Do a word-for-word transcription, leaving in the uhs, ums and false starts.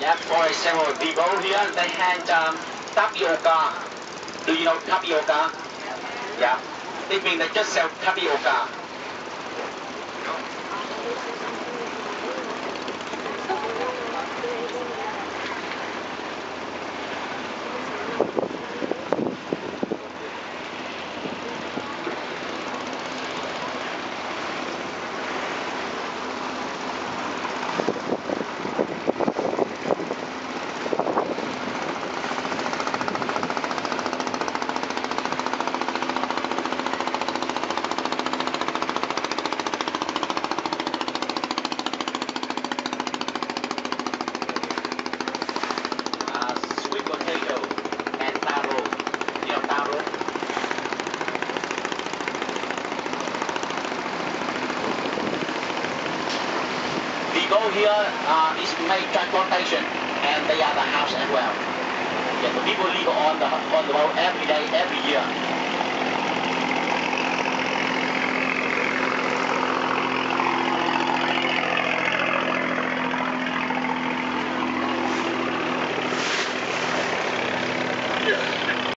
Yeah, for example, Vivo here, they had um, tapioca. Do you know tapioca? Yeah. It means they just sell tapioca. Uh, sweet potato and taro. You know taro? Vivo here uh, is make transportation and they are the house as well. Yeah, the people live on the on the road every day, every year.